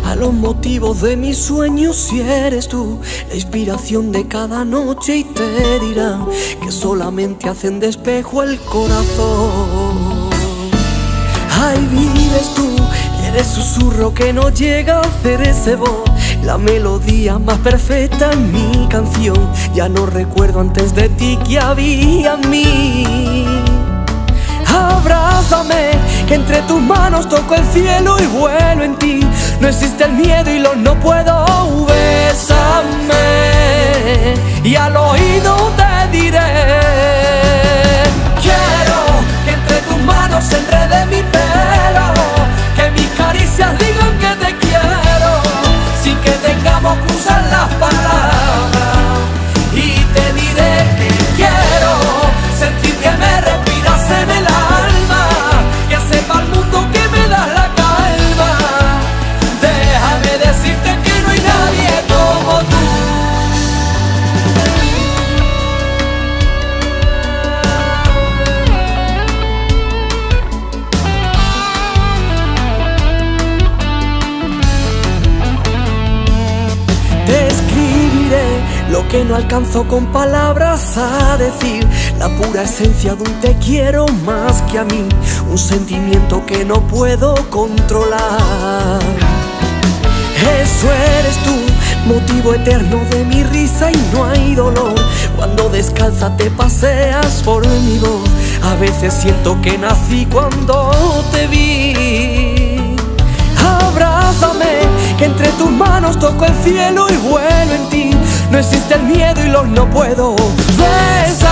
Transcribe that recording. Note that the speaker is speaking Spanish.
a los motivos de mis sueños. Si eres tú la inspiración de cada noche, y te dirán que solamente hacen de espejo el corazón. Ahí vives tú, eres susurro que no llega a hacer ese voz, la melodía más perfecta en mi canción. Ya no recuerdo antes de ti que había en mí. Abrázame, que entre tus manos toco el cielo y vuelo en ti. No existe el miedo y no puedo. Bésame y al oído te diré: quiero que entre tus manos se enrede mi pelo, que mis caricias digan que te quiero, sin que tengamos que usar las palabras. Y te diré que quiero sentir que me respiras en el alma, que sepa el mundo que me das la calma. Déjame decirte que no hay nadie como tú. Te escribiré lo que no alcanzo con palabras a decir, la pura esencia de un te quiero más que a mí, un sentimiento que no puedo controlar. Eso eres tú, motivo eterno de mi risa, y no hay dolor cuando descalza te paseas por mi voz. A veces siento que nací cuando te vi. Abrázame, que entre tus manos toco el cielo y vuelo en ti. No existe el miedo y no puedo. Bésame